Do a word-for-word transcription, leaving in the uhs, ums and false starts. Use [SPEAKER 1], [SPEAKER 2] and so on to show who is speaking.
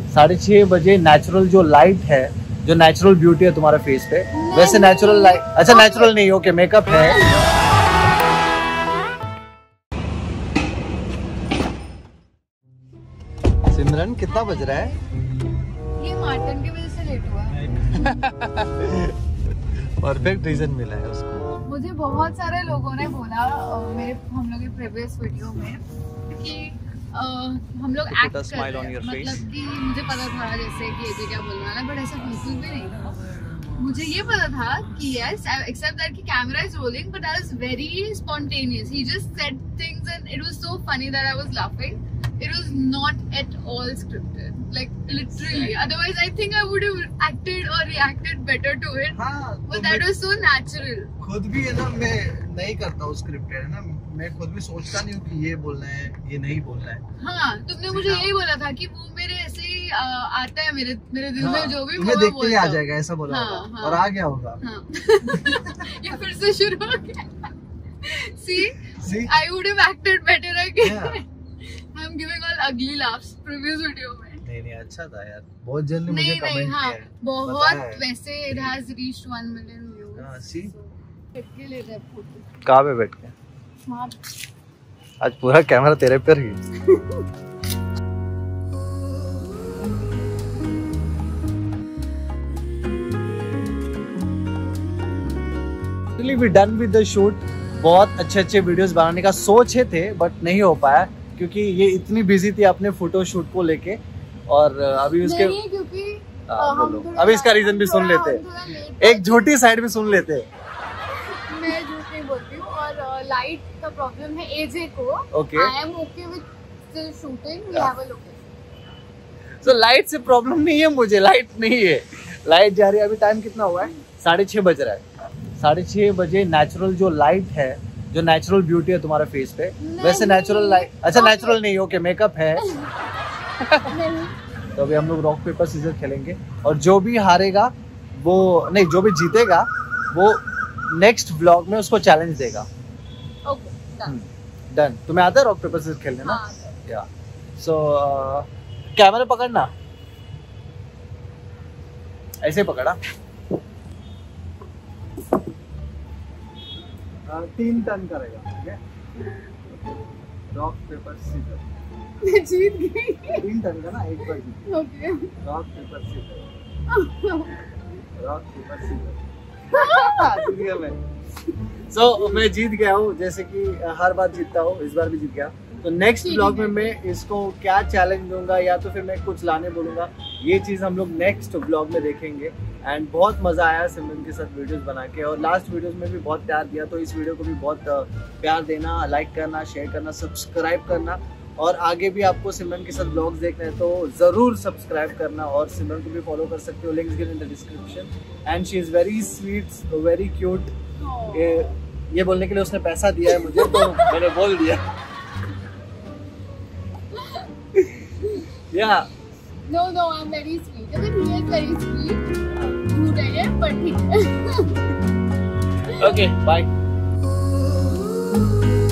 [SPEAKER 1] साढ़े छः बजे नेचुरल जो लाइट है, जो नेचुरल ब्यूटी है तुम्हारे फेस पे, वैसे नेचुरल लाइट, अच्छा नेचुरल नहीं, ओके मेकअप है। सिमरन कितना बज रहा है?
[SPEAKER 2] ये मार्टन की वजह से लेट हुआ है।
[SPEAKER 1] परफेक्ट रीजन मिला है उसको।
[SPEAKER 2] मुझे बहुत सारे लोगों ने बोला मेरे हम लोग के प्रीवियस वीडियो में कि Uh, हम लोग एक्ट कर रहे हैं, मतलब कि मुझे पता था जैसे कि ये क्या बोलने वाला है, बट ऐसा बिल्कुल भी नहीं था। मुझे ये पता था कि यस एक्सेप्ट दैट कि camera is rolling, but that was very spontaneous. He just said things and it was so funny that I was laughing. It was not at all scripted, like literally. Otherwise, I think I would have acted or reacted better to it. हाँ, but that was so natural.
[SPEAKER 3] खुद भी है ना, मैं नहीं करता हूँ scripted, है ना, मैं खुद भी सोचता नहीं हूँ कि ये बोलना है, ये नहीं बोलना है।
[SPEAKER 2] हाँ, तुमने मुझे यही बोला था कि वो मेरे ऐसे ही आ, आता है मेरे मेरे दिल में जो भी
[SPEAKER 3] तुम्हें देखते ही आ जाएगा, ऐसा बोला
[SPEAKER 2] हाँ,
[SPEAKER 3] होगा,
[SPEAKER 2] हाँ,
[SPEAKER 3] और आ गया होगा।
[SPEAKER 2] हाँ। ये फिर से शुरू हो गया। See, See? I would have acted better again. Yeah. I'm giving all ugly laughs previous video में।
[SPEAKER 3] नहीं नहीं अच्छा था यार, बहुत जन ने मुझे कमेंट किया है।
[SPEAKER 2] बहुत वैसे it has reached one million views।
[SPEAKER 3] हाँ, see?
[SPEAKER 2] बैठ के ले रहे फोटो।
[SPEAKER 1] कहाँ पे बैठ के?
[SPEAKER 2] वहाँ।
[SPEAKER 1] आज पूरा कैमरा तेरे पर ही। We done with the shoot। बहुत अच्छे अच्छे वीडियोस बनाने का सोचे थे बट नहीं हो पाया क्योंकि ये इतनी बिजी थी अपने फोटो शूट को लेके। और अभी उसके
[SPEAKER 2] नहीं, क्योंकि
[SPEAKER 1] आ, बोलो अभी इसका रीजन भी सुन लेते, एक झूठी साइड भी सुन लेते।
[SPEAKER 2] मैं झूठ नहीं बोलती हूँ, और लाइट का प्रॉब्लम है एजे को।
[SPEAKER 1] Okay,
[SPEAKER 2] I am okay with still shooting, we have a location.
[SPEAKER 1] So light से प्रॉब्लम नहीं है मुझे, लाइट नहीं है, लाइट जा रही है। अभी टाइम कितना हुआ है? साढ़े छः बज रहा है। साढ़े छः बजे नेचुरल जो लाइट है, जो नेचुरल ब्यूटी है तुम्हारे फेस पे, वैसे नेचुरल लाइट, अच्छा नेचुरल नहीं, ओके मेकअप है। तो अभी हम लोग रॉक पेपर सीजर खेलेंगे और जो भी हारेगा वो नहीं, जो भी जीतेगा वो नेक्स्ट व्लॉग में उसको चैलेंज देगा।
[SPEAKER 2] Okay done.
[SPEAKER 1] डन। तुम्हें आता है रॉक पेपर सीजर खेलने ना? या सो कैमरा पकड़ना, ऐसे पकड़ा। Uh, तीन टन करेगा, ठीक है? Rock paper scissor.
[SPEAKER 2] मैं जीत गई।
[SPEAKER 1] तीन टन का ना, एक बार जीत।
[SPEAKER 2] Okay.
[SPEAKER 1] Rock paper scissor. Rock paper scissor. जीत गया मैं। सो so, मैं जीत गया हूँ, जैसे कि हर बार जीतता हूँ, इस बार भी जीत गया। तो नेक्स्ट ब्लॉग में मैं इसको क्या चैलेंज दूंगा या तो फिर मैं कुछ लाने बोलूंगा, ये चीज़ हम लोग नेक्स्ट ब्लॉग में देखेंगे। एंड बहुत मज़ा आया सिमरन के साथ वीडियोस बना के, और लास्ट वीडियोस में भी बहुत प्यार दिया, तो इस वीडियो को भी बहुत प्यार देना, लाइक करना, शेयर करना, सब्सक्राइब करना। और आगे भी आपको सिमरन के साथ ब्लॉग्स देखने हैं तो ज़रूर सब्सक्राइब करना, और सिमरन को भी फॉलो कर सकते हो, links given in the description. And she is very sweet, very cute. ये बोलने के लिए उसने पैसा दिया है मुझे, तो मैंने बोल दिया। Yeah.
[SPEAKER 2] No, no, I'm very sweet. I mean, he is very sweet. झूठ है ये, but ठीक है।
[SPEAKER 1] Okay, bye.